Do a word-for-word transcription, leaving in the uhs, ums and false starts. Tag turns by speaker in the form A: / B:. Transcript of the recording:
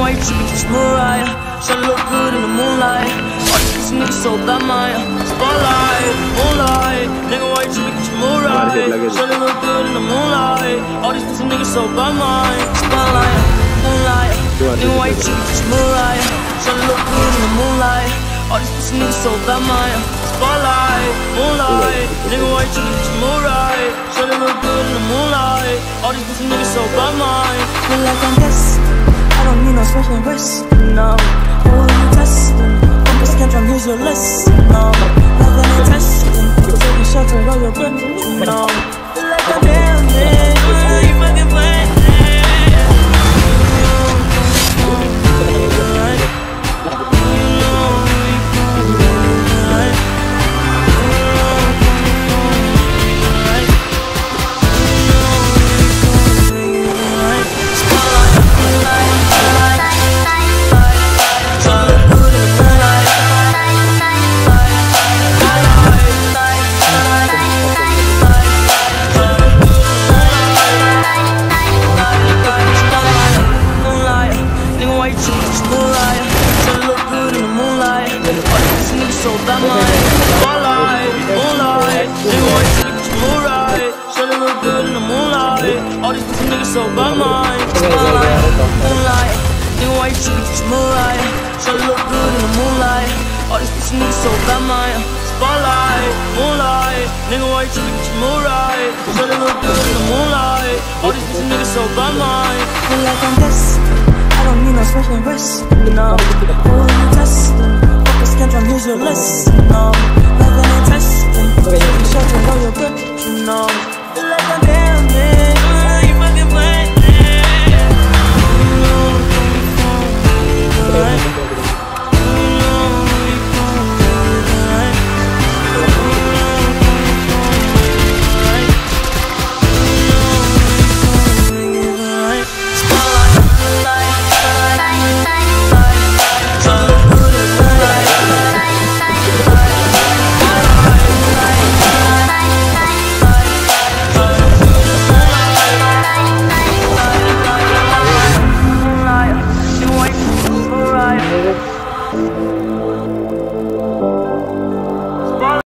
A: why you trippin', just Mariah. Shawty look good in the moonlight. All these pussy niggas so bad, Maya. Spotlight, moonlight. Nigga, why you trippin', just Mariah. Shawty look good in the moonlight. All these pussy niggas so bad, Maya. Spotlight, moonlight. Nigga, why you trippin', just Mariah. Shawty look good in the moonlight. All these pussy niggas so bad, Maya. Spotlight, moonlight. Nigga, why you trippin', just Mariah. Shawty look good in the moonlight. All these pussy niggas so bad, Maya.
B: Feel like I'm destined. I don't need no special rest, no. Who are you testing? Focus can't run, here's your lesson, no. Nothing ain't testing. Taking shots and roll your grip, no. Feel like I'm damn it. You fucking playing.
A: All these pussy niggas so bad, mine. Spotlight, moonlight. Nigga, why you trippin', just Mariah. Shawty look good in the moonlight. All these pussy niggas so bad, mine. Spotlight, moonlight. Nigga, why you trippin', just Mariah. Shawty look good in the moonlight. All these pussy niggas so bad, mine.
B: Feel like I'm destined. I don't need no special rest, no. Who are you testing? Focus can't run, here's your lesson, no. Nothing ain't testing. Taking shots and roll your grip, no. Feel like I'm damn it.